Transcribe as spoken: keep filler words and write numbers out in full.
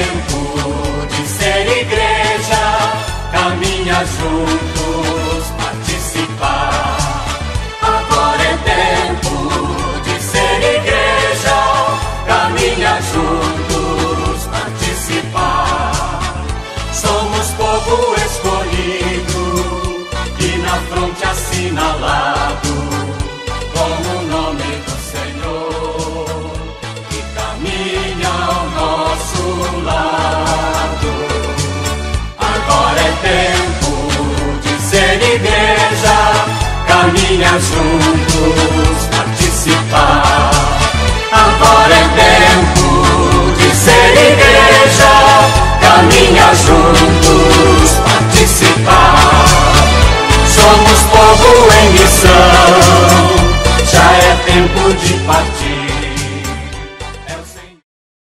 tempo de ser igreja, caminhar juntos, participar. Agora é tempo de ser igreja, caminhar juntos, participar. Somos povo escolhido e na fronte assinalado com o nome do Senhor, que caminha ao nosso lado. Agora é tempo de ser igreja, caminhar juntos, participar. Agora é tempo de ser igreja, caminhar juntos, participar. Somos povo em missão, já é tempo de partir.